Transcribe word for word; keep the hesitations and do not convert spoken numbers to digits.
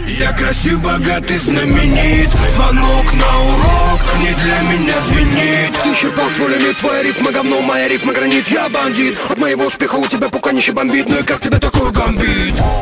Я красив, богатый, знаменит. Звонок на урок не для меня звенит. Ты считал свой лимит, твоя рифма говно, моя рифма гранит. Я бандит, от моего успеха у тебя пуканище бомбит. Ну и как тебе такой гамбит?